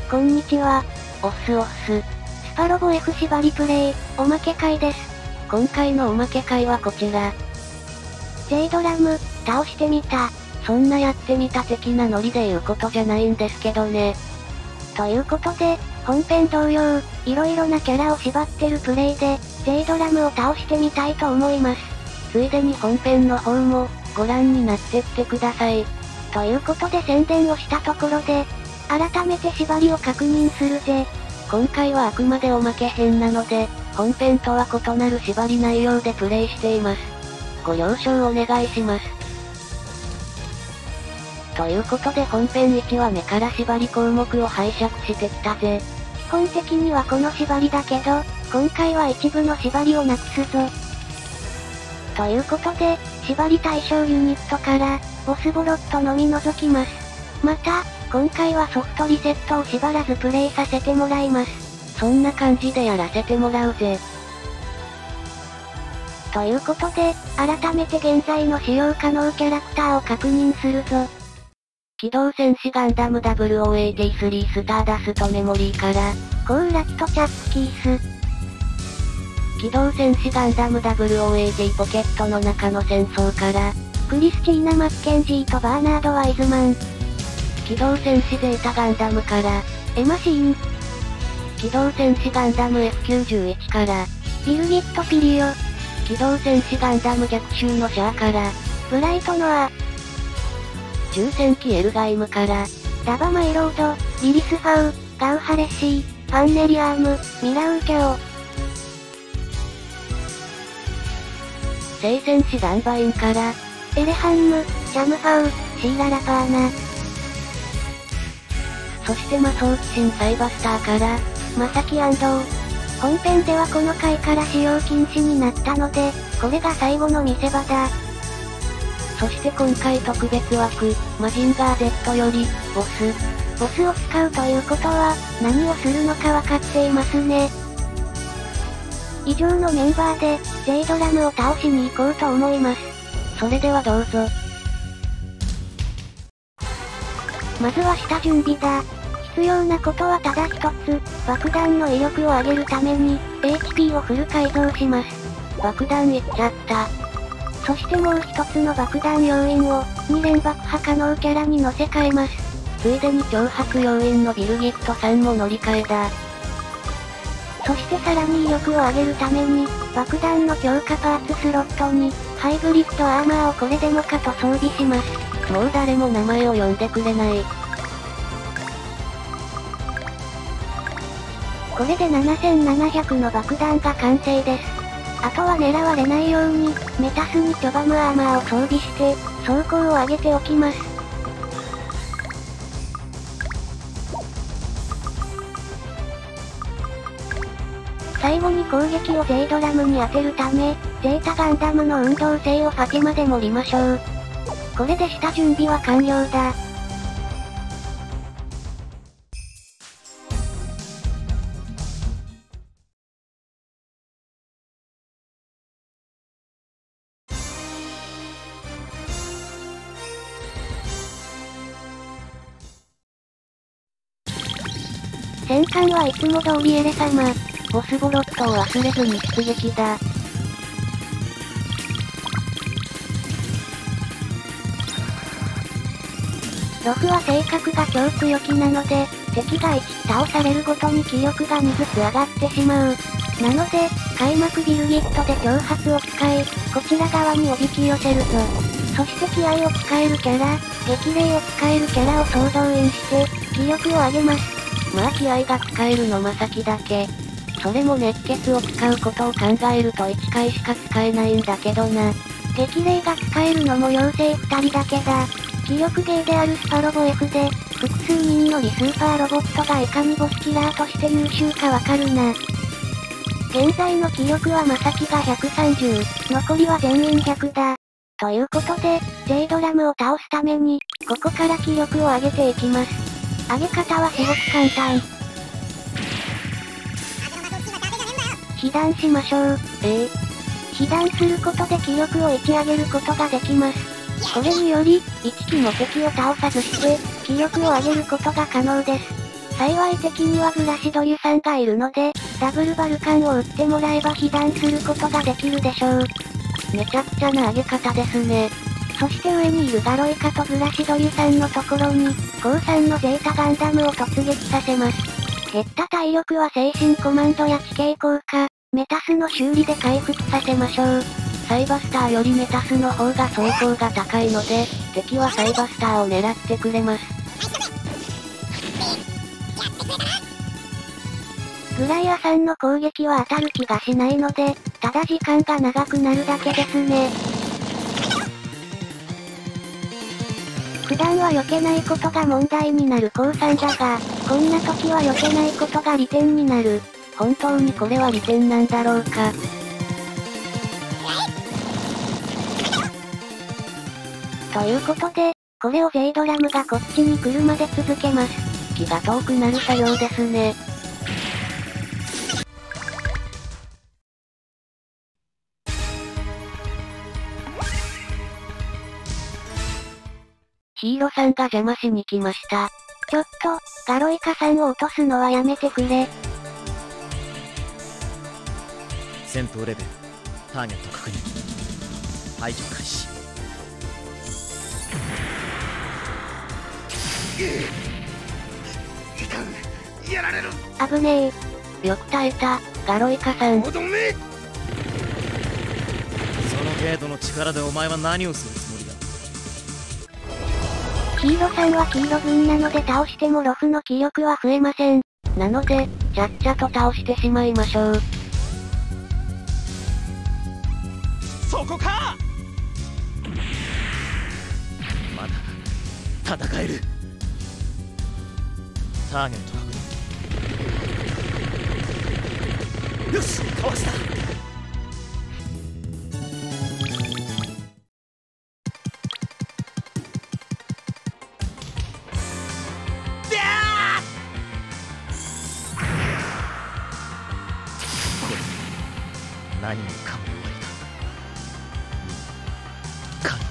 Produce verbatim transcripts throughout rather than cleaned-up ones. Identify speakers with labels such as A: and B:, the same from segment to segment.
A: こんにちは。
B: おっすおっす。
A: スパロボ F 縛りプレイ、おまけ会です。
B: 今回のおまけ会はこちら。
A: J ドラム、倒してみた。
B: そんなやってみた的なノリで言うことじゃないんですけどね。
A: ということで、本編同様、色々なキャラを縛ってるプレイで、J ドラムを倒してみたいと思います。
B: ついでに本編の方も、ご覧になってってください。
A: ということで宣伝をしたところで、改めて縛りを確認するぜ。
B: 今回はあくまでおまけ編なので、本編とは異なる縛り内容でプレイしています。ご了承お願いします。ということで本編いちわめから縛り項目を拝借してきたぜ。
A: 基本的にはこの縛りだけど、今回は一部の縛りをなくすぞ。ということで、縛り対象ユニットから、ボスボロットのみ除きます。また、今回はソフトリセットを縛らずプレイさせてもらいます。
B: そんな感じでやらせてもらうぜ。
A: ということで、改めて現在の使用可能キャラクターを確認するぞ。
B: 機動戦士ガンダム ダブルオーエイティースリー スターダストメモリーから、
A: コーラキとチャップキース。
B: 機動戦士ガンダム ダブルオーエイティー ポケットの中の戦争から、
A: クリスチーナ・マッケンジーとバーナード・ワイズマン。
B: 機動戦士ゼータガンダムから、
A: エマシーン。
B: 機動戦士ガンダム エフきゅうじゅういち から、
A: ビルギット・ピリオ。
B: 機動戦士ガンダム逆襲のシャアから、
A: ブライト・ノア。
B: 重戦機エルガイムから、
A: ラバマイロード、リリス・ファウ、ガウハレッシー、ファンネリアーム、ミラウーキョウ。
B: 聖戦士ダンバインから、
A: エレハンム、ジャムファウ、シーラ・ラパーナ。
B: そして魔装機神サイバスターから、
A: マサキ安藤。本編ではこの回から使用禁止になったので、これが最後の見せ場だ。
B: そして今回特別枠、マジンガー Z より、ボス。
A: ボスを使うということは、何をするのかわかっていますね。以上のメンバーで、J ドラムを倒しに行こうと思います。
B: それではどうぞ。
A: まずは下準備だ。必要なことはただ一つ、爆弾の威力を上げるために、エイチピー をフル改造します。
B: 爆弾いっちゃった。
A: そしてもう一つの爆弾要員を、に連爆破可能キャラに乗せ替えます。
B: ついでに挑発要員のビルギットさんも乗り換えだ。
A: そしてさらに威力を上げるために、爆弾の強化パーツスロットに、ハイブリッドアーマーをこれでもかと装備します。
B: もう誰も名前を呼んでくれない。
A: これでななせんななひゃくの爆弾が完成です。あとは狙われないように、メタスにチョバムアーマーを装備して、走行を上げておきます。最後に攻撃を J ドラムに当てるため、ゼータガンダムの運動性をファティマで盛りましょう。これで下準備は完了だ。戦艦はいつも通りエレ様。
B: ボスボロットを忘れずに出撃だ。
A: ロフは性格が強強気なので、敵がいち倒されるごとに気力がにずつ上がってしまう。なので、開幕ビルギットで挑発を使い、こちら側におびき寄せるぞ。そして気合を使えるキャラ、激励を使えるキャラを総動員して、気力を上げます。
B: まあ気合が使えるのまさきだけ。それも熱血を使うことを考えるといっかいしか使えないんだけどな。
A: 激励が使えるのも妖精ふたりだけだ。気力ゲーであるスパロボ F で、複数人のリスーパーロボットがいかにボスキラーとして優秀かわかるな。現在の気力はまさきがひゃくさんじゅう、残りは全員ひゃくだ。ということで、J ドラムを倒すために、ここから気力を上げていきます。上げ方はすごく簡単。被弾しましょう。
B: ええ
A: 被弾することで気力をいち上げることができます。これにより、いち機の敵を倒さずして、気力を上げることが可能です。 幸い敵にはグラシドリュさんがいるので、ダブルバルカンを撃ってもらえば被弾することができるでしょう。
B: めちゃくちゃな上げ方ですね。
A: そして上にいるガロイカとグラシドリュさんのところに、コウさんのゼータガンダムを突撃させます。減った体力は精神コマンドや地形効果、メタスの修理で回復させましょう。
B: サイバスターよりメタスの方が走行が高いので、敵はサイバスターを狙ってくれます。
A: グライアさんの攻撃は当たる気がしないので、ただ時間が長くなるだけですね。普段は避けないことが問題になるコウさんだが、こんな時は避けないことが利点になる。
B: 本当にこれは利点なんだろうか。
A: ということで、これをゼイドラムがこっちに来るまで続けます。
B: 気が遠くなる作業ですね。ヒーローさんが邪魔しに来ました。
A: ちょっと、ガロイカさんを落とすのはやめてくれ。
C: 戦闘レベル、ターゲット確認。排除開始。
D: やられる。
A: 危ね
B: え。よく耐えた、ガロイカさん。
C: その程度の力でお前は何をするつもりだ。
A: 黄色さんは黄色軍なので倒してもロフの気力は増えません。
B: なので、ちゃっちゃと倒してしまいましょう。
D: そこか。
C: まだ戦える。ターゲット確認。
D: よし、かわした。
C: 何もかも終わりだ。完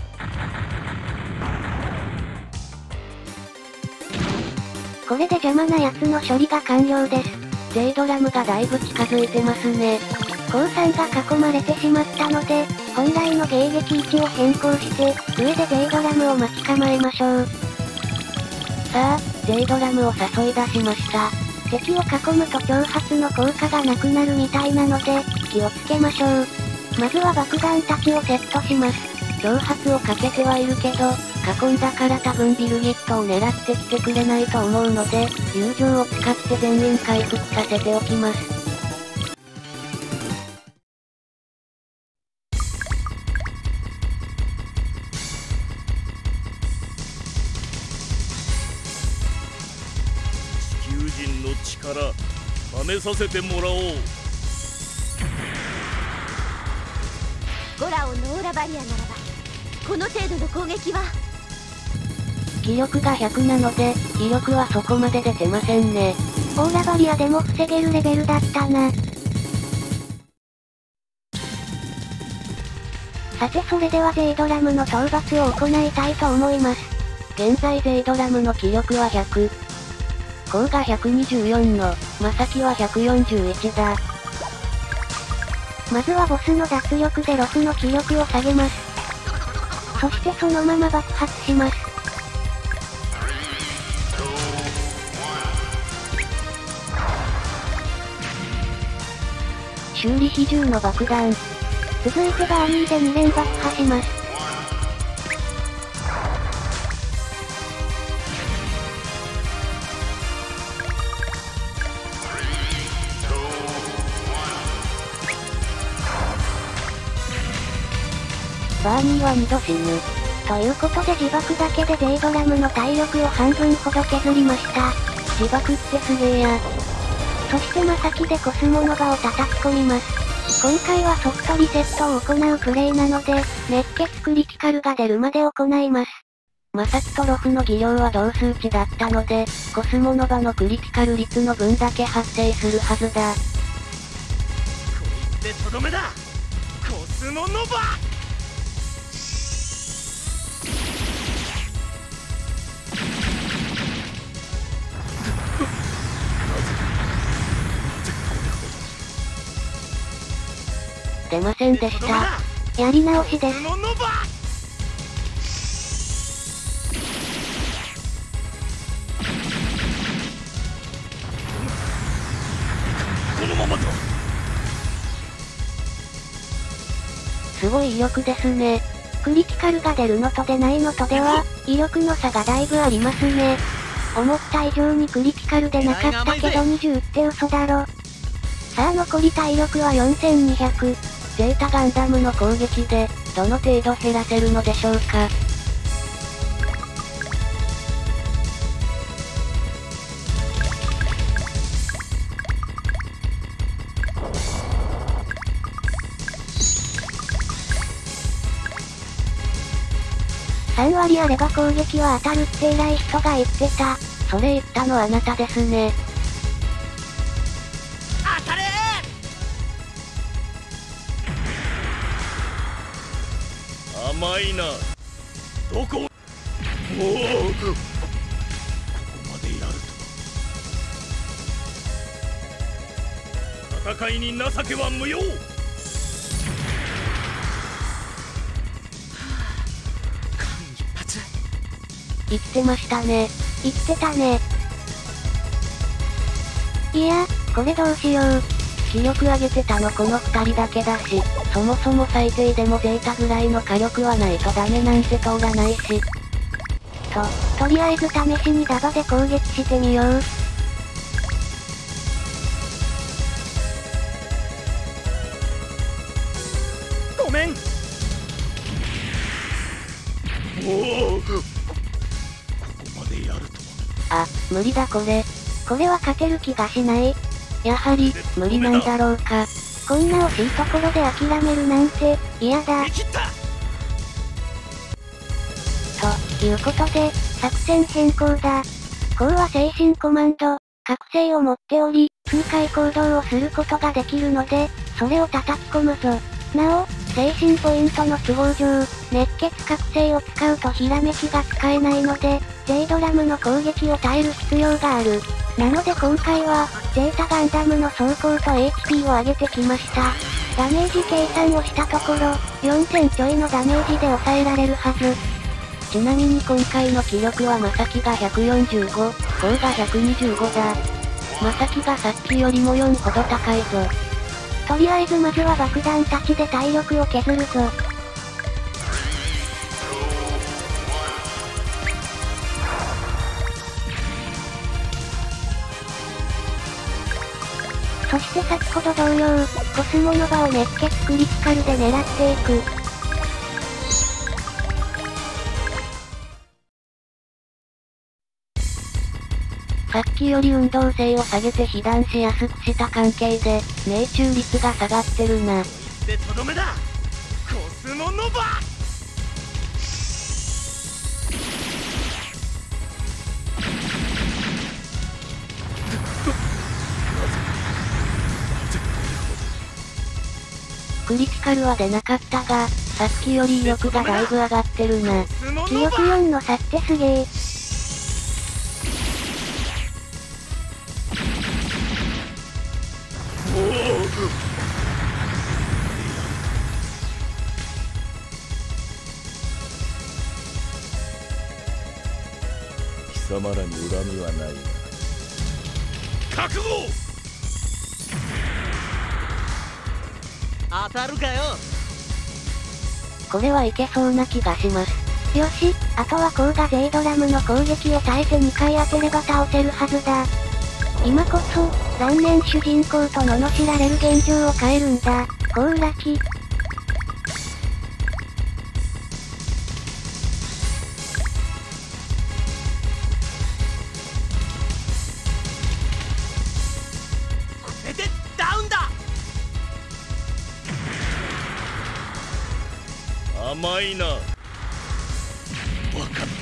A: 了。これで邪魔なやつの処理が完了です。
B: ゼイドラムがだいぶ近づいてますね。
A: コウさんが囲まれてしまったので、本来の迎撃位置を変更して、上でゼイドラムを待ち構えましょう。
B: さあ、ゼイドラムを誘い出しました。
A: 敵を囲むと挑発の効果がなくなるみたいなので、気をつけましょう。まずは爆弾たちをセットします。
B: 挑発をかけてはいるけど、囲んだから多分ビルギットを狙ってきてくれないと思うので、友情を使って全員回復させておきます。
D: 地球人の力、試させてもらおう。
E: ゴラオのオーラバリアならば、この程度の攻撃は。
B: 気力がひゃくなので、威力はそこまで出てませんね。
A: オーラバリアでも防げるレベルだったな。さてそれではゼイドラムの討伐を行いたいと思います。
B: 現在ゼイドラムの気力はひゃく。コウがひゃくにじゅうよんの、マサキはひゃくよんじゅういちだ。
A: まずはボスの脱力でロフの気力を下げます。そしてそのまま爆発します。
B: 修理比重の爆弾。
A: 続いてバーニーでに連爆破します。
B: バーニーはにど死ぬ。
A: ということで自爆だけでゼイドラムの体力を半分ほど削りました。
B: 自爆ってすげえや。
A: そしてマサキでコスモノバを叩き込みます。今回はソフトリセットを行うプレイなので、熱血クリティカルが出るまで行います。
B: マサキとロフの技量は同数値だったので、コスモノバのクリティカル率の分だけ発生するはずだ。こ
D: いつでとどめだ。コスモノバ。
B: 出ませんでした。
A: やり直しです。
D: コスモノバ。このままだ。
B: すごい威力ですね。
A: クリティカルが出るのと出ないのとでは、威力の差がだいぶありますね。思った以上にクリティカルでなかったけどにじゅうって嘘だろ。さあ残り体力はよんせんにひゃく。
B: ゼータガンダムの攻撃で、どの程度減らせるのでしょうか。
A: さんわりあれば攻撃は当たるって偉い人が言ってた。
B: それ言ったのあなたですね。
D: 当たれー。甘いな。どこ。おお。ここまでやるとは。戦いに情けは無用。
B: 言ってましたね。
A: 言ってたね。いや、これどうしよう。
B: 気力上げてたのこのふたりだけだし、そもそも最低でもゼータぐらいの火力はないとダメなんて通らないし。
A: と、とりあえず試しにダバで攻撃してみよう。
D: ごめん。おお。
B: あ、無理だこれ。
A: これは勝てる気がしない。
B: やはり、無理なんだろうか。
A: こんな惜しいところで諦めるなんて、嫌だ。ということで、作戦変更だ。こうは精神コマンド、覚醒を持っており、痛快行動をすることができるので、それを叩き込むぞ。なお、精神ポイントの都合上、熱血覚醒を使うとひらめきが使えないので、ゼイドラムの攻撃を耐える必要がある。なので今回は、ゼータガンダムの走行と エイチピー を上げてきました。ダメージ計算をしたところ、よんせんちょいのダメージで抑えられるはず。
B: ちなみに今回の記録はまさきがひゃくよんじゅうご、ゴーがひゃくにじゅうごだ。まさきがさっきよりもよんほど高いぞ。
A: とりあえずまずは爆弾たちで体力を削るぞ。そして先ほど同様、コスモノバを熱血クリティカルで狙っていく。
B: さっきより運動性を下げて被弾しやすくした関係で、命中率が下がってるな。
D: でとどめだ。コスモノバ。
B: クリティカルは出なかったが、さっきより威力がだいぶ上がってるな。
A: 記憶よんの差ってすげえ。
D: 貴様らに恨みはないが。覚悟。当たるかよ。
B: これはいけそうな気がします。
A: よし、あとはコーガゼイドラムの攻撃を耐えてにかい当てれば倒せるはずだ。今こそ、残念主人公と罵られる現状を変えるんだ。コウラキ。
D: これでダウンだ。甘いな。バカ。なぜだ。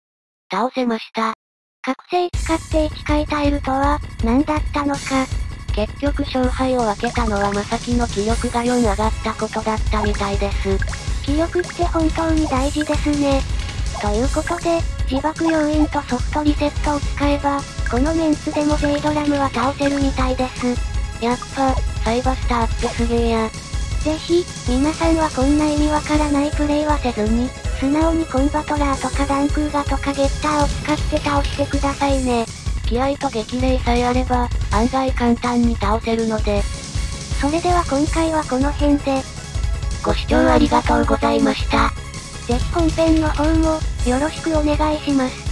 B: 倒せました。
A: 覚醒使っていちかい耐えるとは、何だったのか。
B: 結局勝敗を分けたのはまさきの気力がよん上がったことだったみたいです。
A: 気力って本当に大事ですね。ということで、自爆要因とソフトリセットを使えば、このメンツでも J ドラムは倒せるみたいです。
B: やっぱ、サイバスターってすげえや。
A: ぜひ、皆さんはこんな意味わからないプレイはせずに、素直にコンバトラーとかダンクーガとかゲッターを使って倒してくださいね。
B: 気合と激励さえあれば、案外簡単に倒せるので。
A: それでは今回はこの辺で。
B: ご視聴ありがとうございました。
A: ぜひ本編の方も、よろしくお願いします。